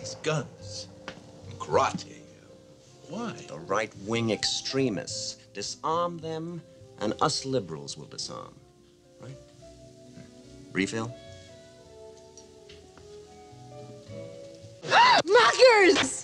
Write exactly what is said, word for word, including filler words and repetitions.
these guns. Karate. Why? The right-wing extremists. Disarm them, and us liberals will disarm. Right? Refill? Muggers!